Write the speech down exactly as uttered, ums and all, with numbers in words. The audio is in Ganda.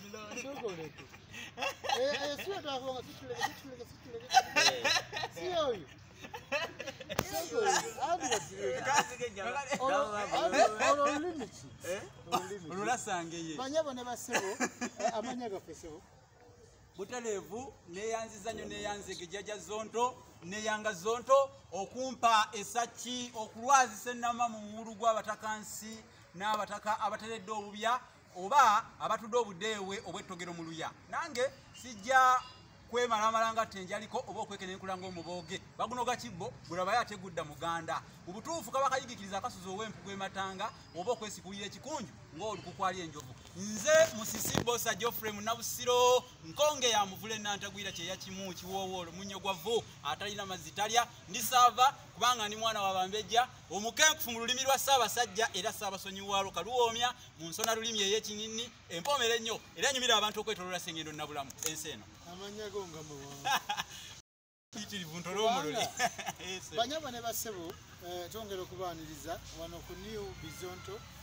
Sogoleke. Eh eh sio twakonga situleke situleke situleke. Sio huyo. Sogoleke. Andi basireke. Kasige jama. Olo limit. Eh? Olulasange ye. Banyabo ne basebo amanya gafesebo. Butalevu neyanziza nnyo neyanzege jjajja zonto neyanga zonto okumpa esaki okulwazisa ennama mu mulu gw'abatakansi n'abataka abateredde obubya oba abatudde obudeewe obwettogero mu luya nange sijja kwemalamalanga tenjaliko oba okwekenenkulanga omubooge bagunoga kibbo bulabayo ate gudda muganda mu butuufu kaba kayigikiriza akasuzi ow'empu gw'ematanga oba okwesikulira ekikunju ng'olukukwali enjovu nze musisi bosa Geoffrey Munabusiro nkonge ya muvule nantagwira kyeya kimu kiwoowo omunnyo gwavu atalina mazzi talya ndi saava kubanga ndi mwana wa Bambejja omukenkufu mu lulimi lwa Ssaabasajja era Ssaabasonyiwaalo kaluwoomya mu nsona lulimi ey'ekinini empoomera ennyo era enyumira abantu okwetoloola Ssengendo Nabulamu ensi eno amanya go nga muwa itirivu ntolomulole banyabo ne basebo tongera okubaaniriza wano ku New Bizonto